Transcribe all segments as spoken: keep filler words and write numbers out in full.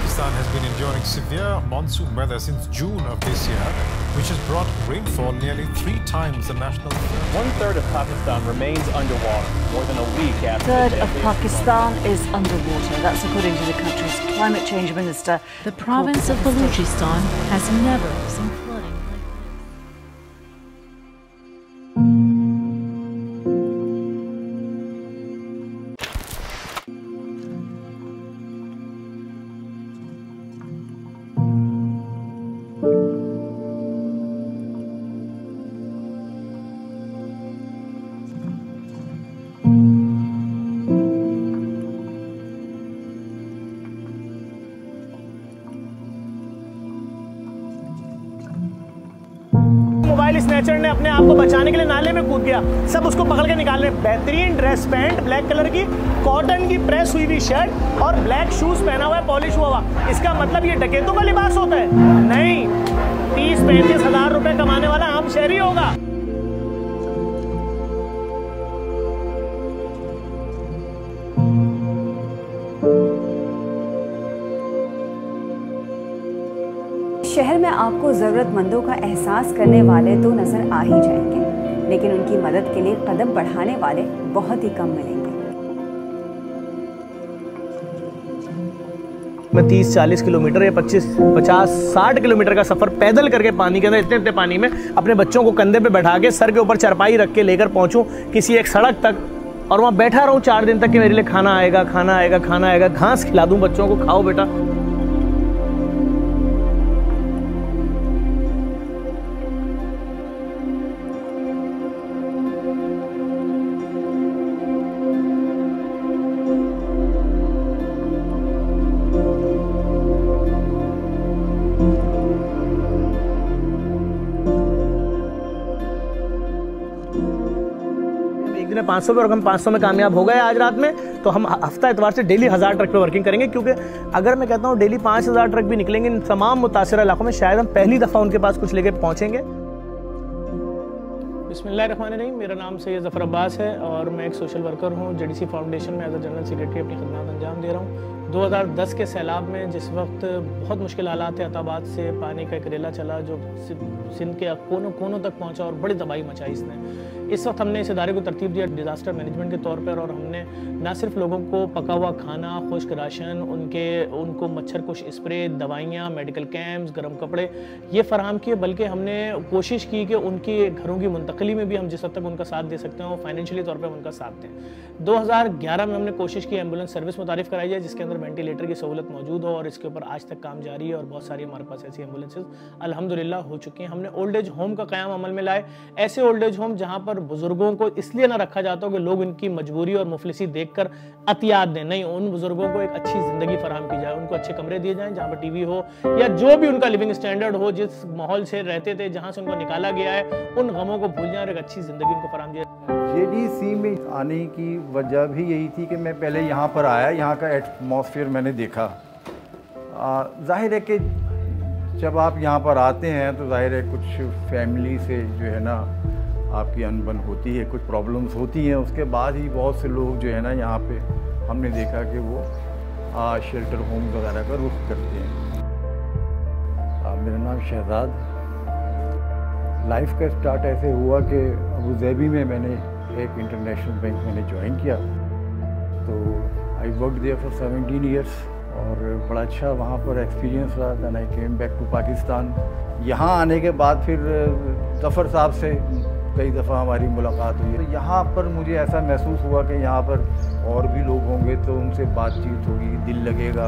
Pakistan has been enduring severe monsoon weather since June of this year, which has brought rainfall nearly three times the national average. One third of Pakistan remains underwater more than a week after. A third of Pakistan is underwater. That's according to the country's climate change minister. The province of Balochistan has never seen flooding like this. Mobile snatcher ने अपने आप को बचाने के लिए नाले में कूद गया। सब उसको पकड़ के निकाल रहे हैं। बेहतरीन ड्रेस पैंट ब्लैक कलर की, कॉटन की प्रेस हुई हुई शर्ट और ब्लैक शूज पहना हुआ है, पॉलिश हुआ हुआ। इसका मतलब ये डकैतों का लिबास होता है? नहीं, तीस पैंतीस हजार रुपए कमाने वाला आम शहरी होगा। शहर में आपको ज़रूरतमंदों का एहसास करने वाले तो नज़र आ ही जाएंगे, लेकिन उनकी मदद के लिए कदम बढ़ाने वाले बहुत ही कम मिलेंगे। मैं तीस चालीस किलोमीटर या पच्चीस पचास साठ किलोमीटर का सफ़र पैदल करके पानी के अंदर इतने इतने पानी में अपने बच्चों को कंधे पे बैठा के सर के ऊपर चरपाई रख के लेकर पहुँचूँ किसी एक सड़क तक और वहाँ बैठा रहूँ चार दिन तक कि मेरे लिए खाना आएगा खाना आएगा खाना आएगा घास खिला दूँ बच्चों को, खाओ बेटा। पाँच सौ पे और हम पाँच सौ में कामयाब हो गए आज रात में, तो हम हफ्ता एतवार से डेली हज़ार ट्रक पे वर्किंग करेंगे। क्योंकि अगर मैं कहता हूँ डेली पाँच हज़ार ट्रक भी निकलेंगे इन तमाम मुतासिर इलाकों में, शायद हम पहली दफ़ा उनके पास कुछ लेके पहुँचेंगे। बिस्मिल्लाहिर्रहमानिर्रहीम, मेरा नाम सैयद ज़फ़र अब्बास है और मैं एक सोशल वर्कर हूँ। जेडीसी फाउंडेशन में एज अ जनरल सेक्रेटरी अपनी खदमात अंजाम दे रहा हूँ। दो हज़ार दस के सैलाब में जिस वक्त बहुत मुश्किल हालात थे, अताबाद से पानी का एक रेला चला जो सिंध के कोनों कोनों तक पहुंचा और बड़ी तबाही मचाई इसने। इस वक्त हमने इस इदारे को तरतीब दिया डिज़ास्टर मैनेजमेंट के तौर पर, और हमने ना सिर्फ लोगों को पका हुआ खाना, खुश्क राशन, उनके उनको मच्छर कुश स्प्रे, दवाइयाँ, मेडिकल कैंप्स, गर्म कपड़े ये फराहम किए, बल्कि हमने कोशिश की कि उनकी घरों की मुंतकली में भी हम जिस हद तक उनका साथ दे सकते हैं वो फाइनेंशियली तौर पर उनका साथ दें। दो हज़ार ग्यारह में हमने कोशिश की एम्बुलेंस सर्विस मुतारिफ कराई जाए जिसके अंदर वेंटिलेटर की सहूलत मौजूद हो, और इसके ऊपर आज तक काम जारी है और बहुत सारी हमारे पास ऐसी एम्बुलेंसेज अल्हम्दुलिल्लाह हो चुकी हैं। हमने ओल्ड एज होम का क़याम अमल में लाए, ऐसे ओल्ड एज होम जहाँ पर बुजुर्गों को इसलिए ना रखा जाता हो कि लोग इनकी मजबूरी और मुफलिसी देखकर अतियात दें, नहीं, उन बुजुर्गों को एक अच्छी जिंदगी फराहम की जाए, उनको अच्छे कमरे दिए जाएं जहाँ पर टीवी हो या जो भी उनका लिविंग स्टैंडर्ड हो, जिस माहौल से रहते थे, जहाँ से उनको निकाला गया है, उन गमों को भूल जाए और एक अच्छी जिंदगी उनको फराहम किया जाए। जेडीसी में आने की वजह भी यही थी कि मैं पहले यहाँ पर आया, यहाँ का एटमॉस्फेयर मैंने देखा। जाहिर है कि जब आप यहाँ पर आते हैं तो जाहिर है कुछ फैमिली से जो है ना आपकी अनबन होती है, कुछ प्रॉब्लम्स होती हैं। उसके बाद ही बहुत से लोग जो है ना यहाँ पे हमने देखा कि वो आ, शेल्टर होम वगैरह का रुख करते हैं। आ, मेरा नाम शहजाद। लाइफ का स्टार्ट ऐसे हुआ कि अबू धाबी में मैंने एक इंटरनेशनल बैंक मैंने ज्वाइन किया, तो I work there for seventeen years और बड़ा अच्छा वहाँ पर एक्सपीरियंस रहा। Then I came back to Pakistan. यहाँ आने के बाद फिर ज़फ़र साहब से कई दफ़ा हमारी मुलाकात हुई। तो यहाँ पर मुझे ऐसा महसूस हुआ कि यहाँ पर और भी लोग होंगे तो उनसे बातचीत होगी, दिल लगेगा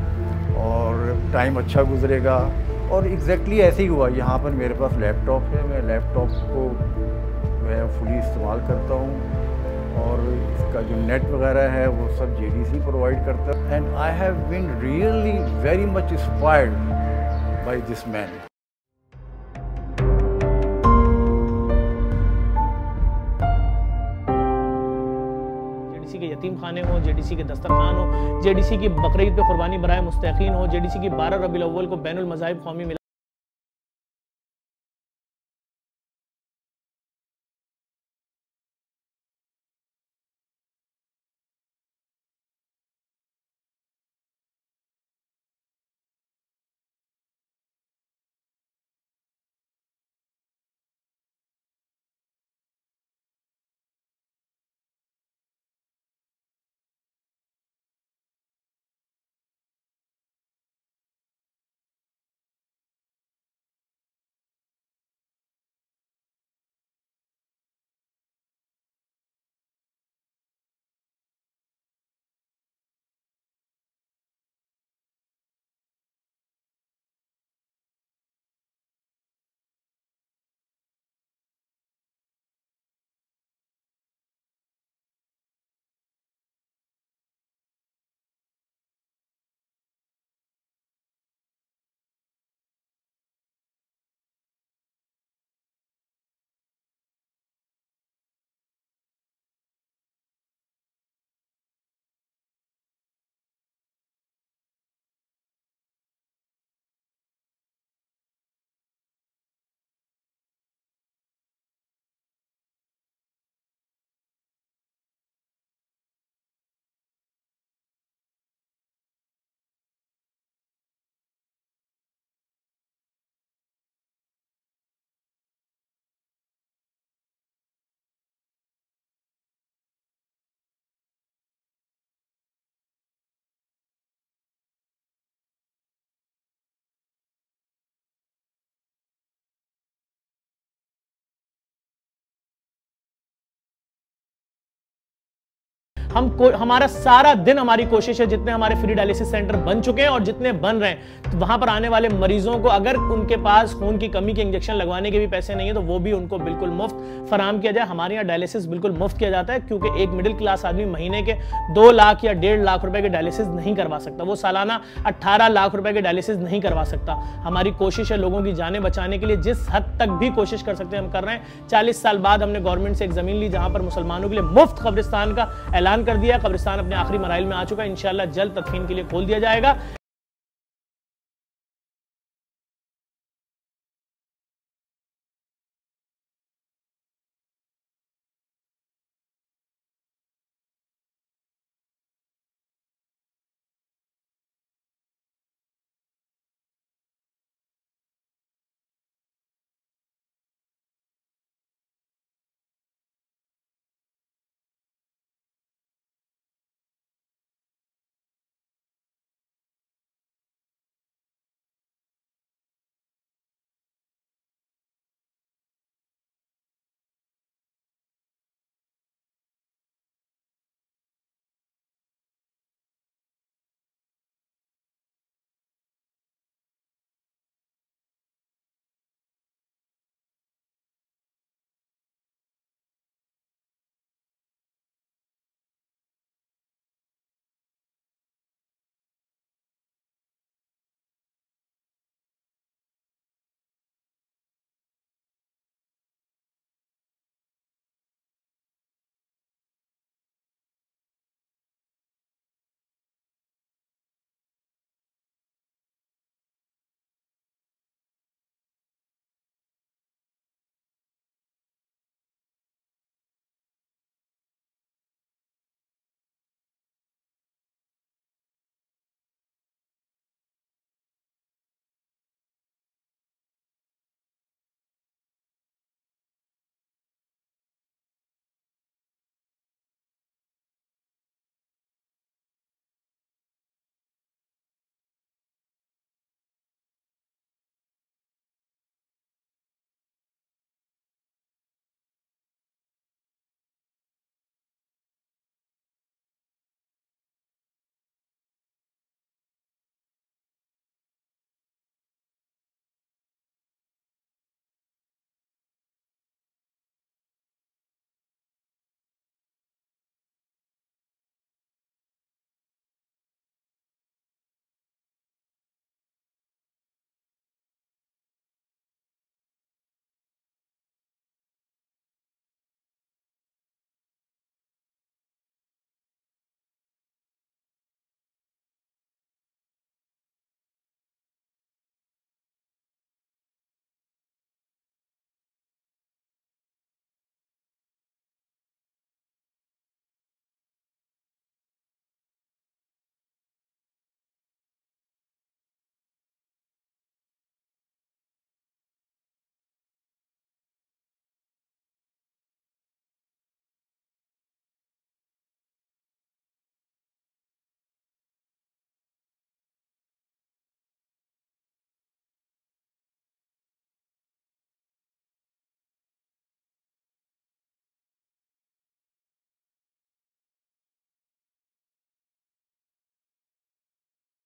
और टाइम अच्छा गुजरेगा। और एग्जैक्टली ऐसे ही हुआ। यहाँ पर मेरे पास लैपटॉप है, मैं लैपटॉप को मैं फुली इस्तेमाल करता हूँ और इसका जो नेट वगैरह है वो सब जेडीसी प्रोवाइड करता है। And I have been really very much inspired by this man. JDC के यतीम खाने हो, जेडीसी के दस्तरखान हो, जेडीसी की बकरीद पे कुर्बानी बराए मुस्तकीन हो, जेडीसी की बारह रबीउल अव्वल को बैनुल मज़ाहिब कौमी मिला हम हमारा सारा दिन हमारी कोशिश है, जितने हमारे फ्री डायलिसिस सेंटर बन चुके हैं और जितने बन रहे हैं, तो वहां पर आने वाले मरीजों को अगर उनके पास खून की कमी के इंजेक्शन लगवाने के भी पैसे नहीं है तो वो भी उनको बिल्कुल मुफ्त फराहम किया जाए। हमारे यहाँ डायलिसिस बिल्कुल मुफ्त किया जाता है, क्योंकि एक मिडिल क्लास आदमी महीने के दो लाख या डेढ़ लाख रुपए के डायलिसिस नहीं करवा सकता, वो सालाना अट्ठारह लाख रुपए के डायलिसिस नहीं करवा सकता। हमारी कोशिश है लोगों की जानें बचाने के लिए, जिस हद तक भी कोशिश कर सकते हैं हम कर रहे हैं। चालीस साल बाद हमने गवर्नमेंट से एक जमीन ली जहां पर मुसलमानों के लिए मुफ्त कब्रिस्तान का ऐलान कर दिया। कब्रिस्तान अपने आखिरी मराइल में आ चुका है, इंशाल्लाह जल्द तदफीन के लिए खोल दिया जाएगा।